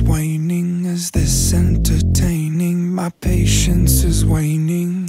waning? Is this entertaining? My patience is waning.